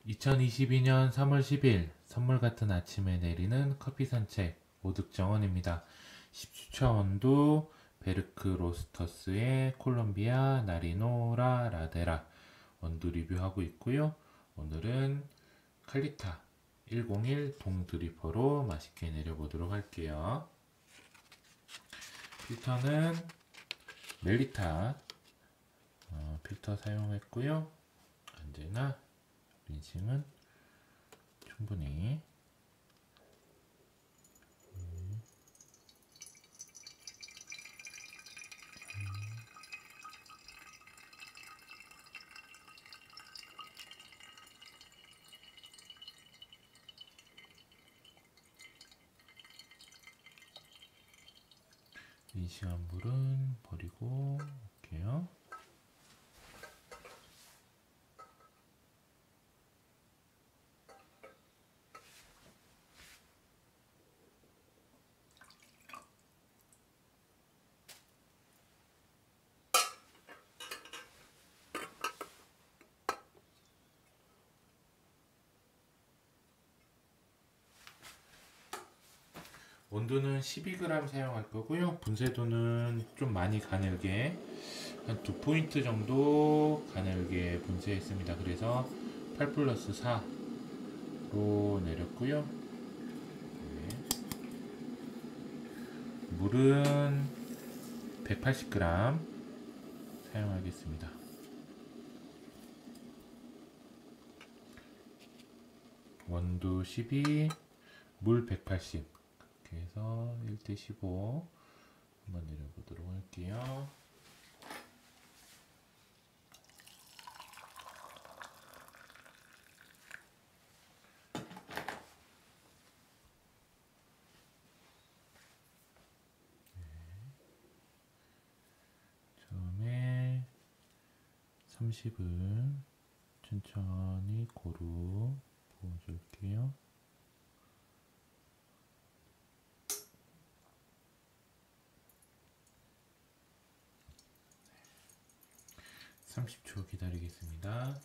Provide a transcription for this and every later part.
2022년 3월 10일 선물 같은 아침에 내리는 커피 산책 오득정원입니다. 10주차 원두 베르크 로스터스의 콜롬비아 나리노라 라데라 원두 리뷰하고 있고요. 오늘은 칼리타 101 동드리퍼로 맛있게 내려보도록 할게요. 필터는 멜리타 필터 사용했고요. 언제나 린싱은 충분히 린싱한 물은 버리고 올게요. 온도는 12g 사용할 거고요. 분쇄도는 좀 많이 가늘게 한 2포인트 정도 가늘게 분쇄했습니다. 그래서 8 플러스 4로 내렸고요. 네. 물은 180g 사용하겠습니다. 원두 12, 물 180. 그래서 1대 15 한번 내려보도록 할게요. 처음에 30을 천천히 고루 부어줄게요. 30초 기다리겠습니다.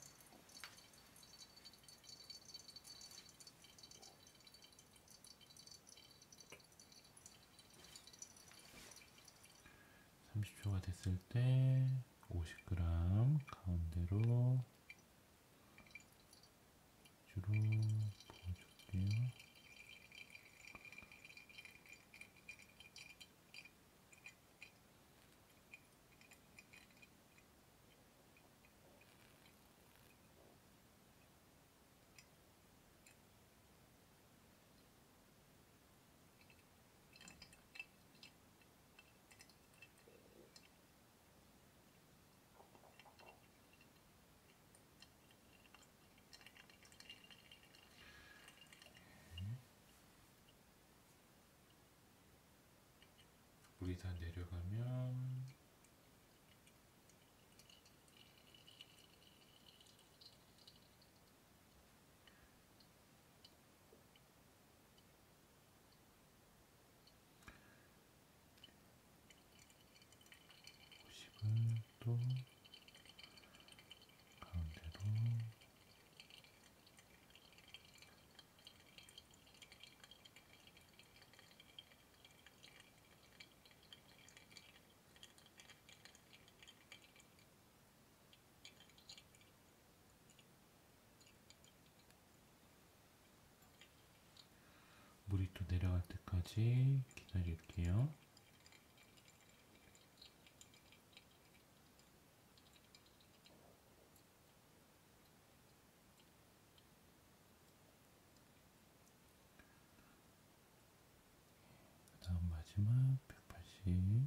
(30초가) 됐을 때 50g 가운데로 주로 부어줄게요. 물이 다 내려가면 또 가운데로 물이 또 내려갈 때까지 기다릴게요. 다음 마지막 180.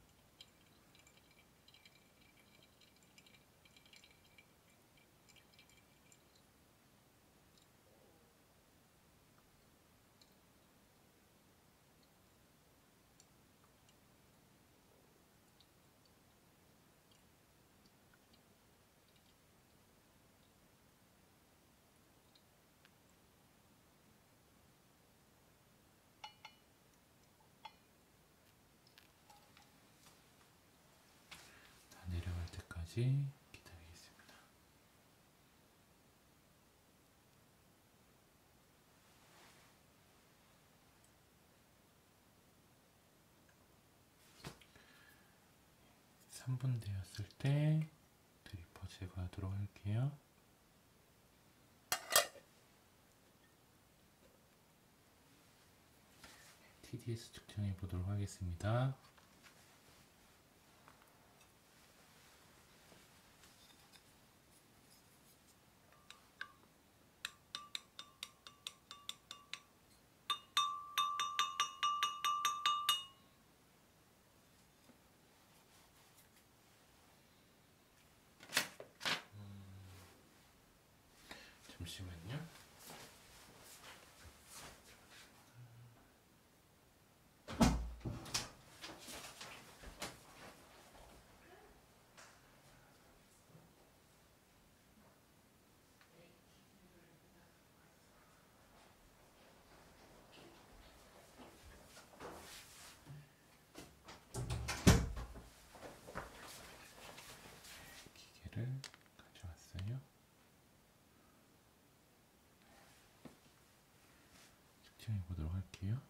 다 내려갈 때까지 기다리겠습니다. 3분 되었을 때 드리퍼 제거하도록 할게요. TDS 측정해 보도록 하겠습니다. 잠시만요. 기계를 가져왔어요. 측정해 보도록 할게요.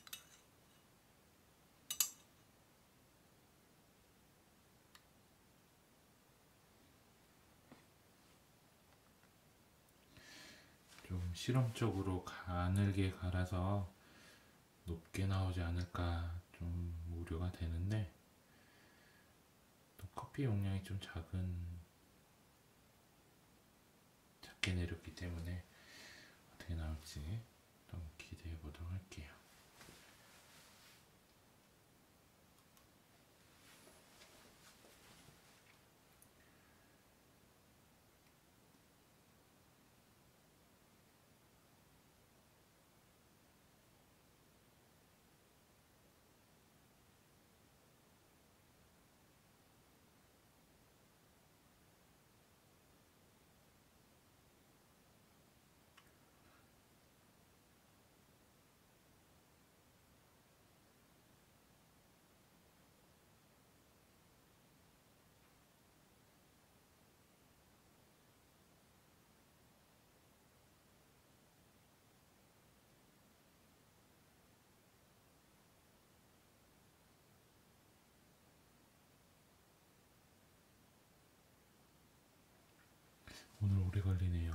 좀 실험적으로 가늘게 갈아서 높게 나오지 않을까 좀 우려가 되는데, 또 커피 용량이 좀 작게 내렸기 때문에 어떻게 나올지 좀 기대해 보도록 할게요. 오늘 오래 걸리네요.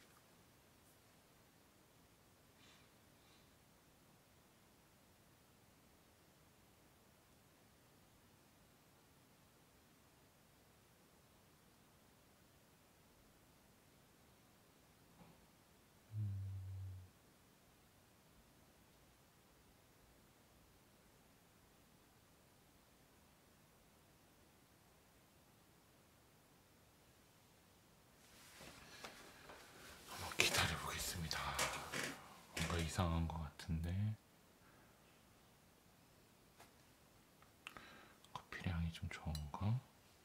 한번 기다려 보겠습니다. 뭔가 이상한 것 같은데 커피량이 좀 적은가?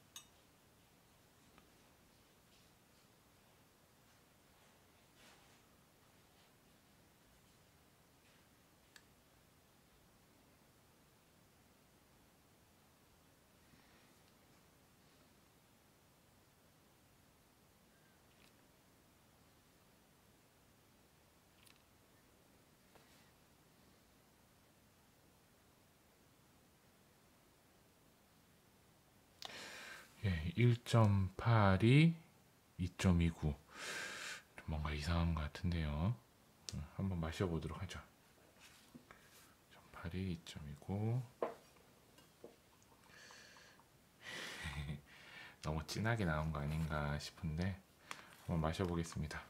예, 1.82, 2.29. 뭔가 이상한 것 같은데요. 한번 마셔보도록 하죠. 1.82, 2.29. 너무 진하게 나온 거 아닌가 싶은데 한번 마셔보겠습니다.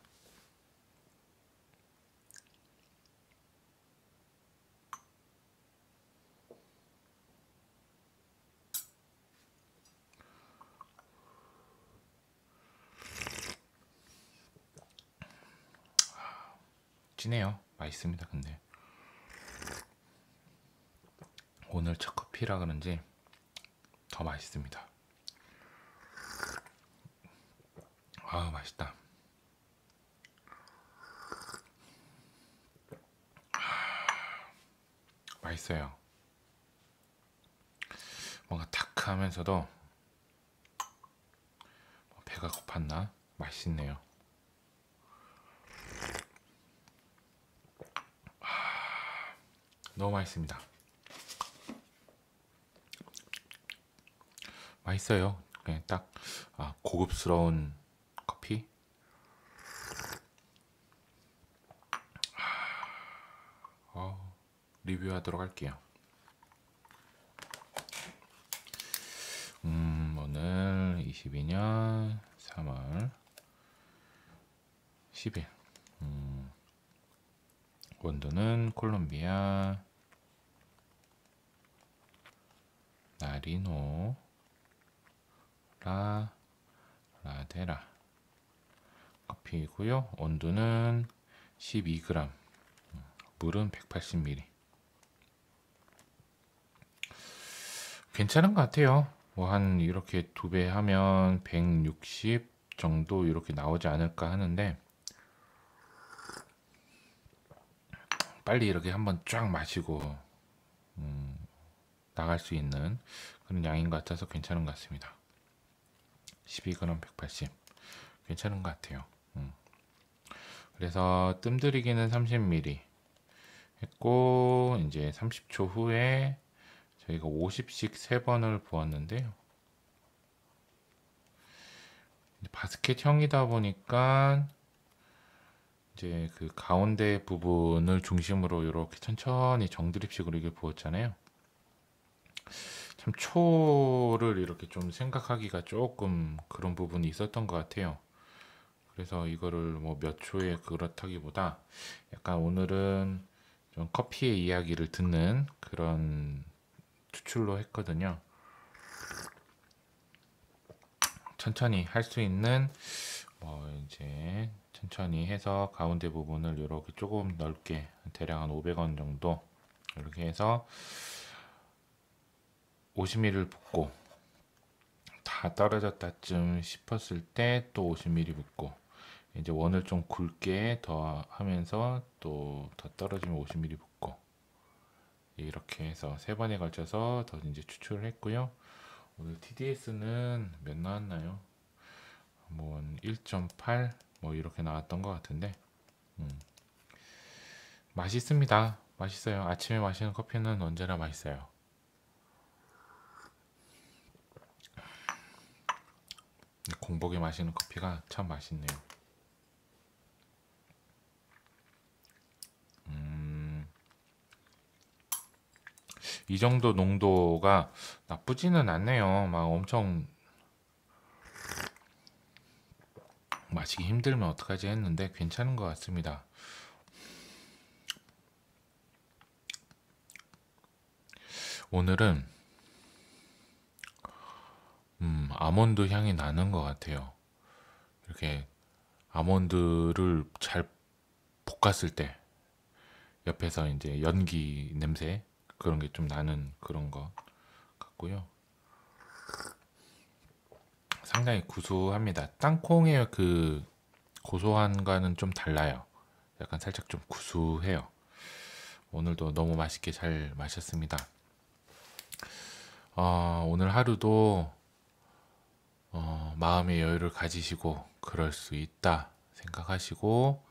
진해요. 맛있습니다. 근데 오늘 첫 커피라 그런지 더 맛있습니다. 아, 맛있다. 맛있어요. 뭔가 다크하면서도 배가 고팠나? 맛있네요. 너무 맛있습니다. 맛있어요. 그냥 딱 고급스러운 커피. 리뷰하도록 할게요. 오늘 22년 3월 10일. 원두는 콜롬비아 나리노 라데라 커피이고요. 온도는 12g, 물은 180ml. 괜찮은 것 같아요. 뭐 한 이렇게 2배 하면 160 정도 이렇게 나오지 않을까 하는데, 빨리 이렇게 한번 쫙 마시고 나갈 수 있는 그런 양인 것 같아서 괜찮은 것 같습니다. 12g 180 괜찮은 것 같아요. 그래서 뜸들이기는 30ml 했고, 이제 30초 후에 저희가 50씩 3번을 부었는데요. 바스켓형이다 보니까 이제 그 가운데 부분을 중심으로 이렇게 천천히 정드립식으로 이게 부었잖아요. 참 초를 이렇게 좀 생각하기가 조금 그런 부분이 있었던 것 같아요. 그래서 이거를 뭐 몇 초에 그렇다기보다 약간 오늘은 좀 커피의 이야기를 듣는 그런 추출로 했거든요. 천천히 할 수 있는 뭐 이제 천천히 해서 가운데 부분을 이렇게 조금 넓게 대략 한 500원 정도 이렇게 해서 50ml를 붓고 다 떨어졌다쯤 싶었을 때 또 50ml 붓고, 이제 원을 좀 굵게 더 하면서 또 더 떨어지면 50ml 붓고, 이렇게 해서 3번에 걸쳐서 더 이제 추출을 했고요. 오늘 TDS는 몇 나왔나요? 뭐 1.8 뭐 이렇게 나왔던 것 같은데, 맛있습니다. 맛있어요. 아침에 마시는 커피는 언제나 맛있어요. 공복에 마시는 커피가 참 맛있네요. 이 정도 농도가 나쁘지는 않네요. 막 엄청 마시기 힘들면 어떡하지 했는데 괜찮은 것 같습니다. 오늘은 아몬드 향이 나는 것 같아요. 이렇게 아몬드를 잘 볶았을 때 옆에서 이제 연기 냄새 그런 게 좀 나는 그런 것 같고요. 상당히 구수합니다. 땅콩의 그 고소함과는 좀 달라요. 약간 살짝 좀 구수해요. 오늘도 너무 맛있게 잘 마셨습니다. 오늘 하루도 마음의 여유를 가지시고 그럴 수 있다 생각하시고,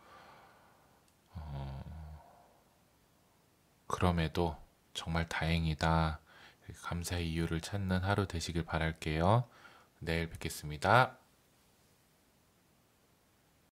그럼에도 정말 다행이다, 감사의 이유를 찾는 하루 되시길 바랄게요. 내일 뵙겠습니다.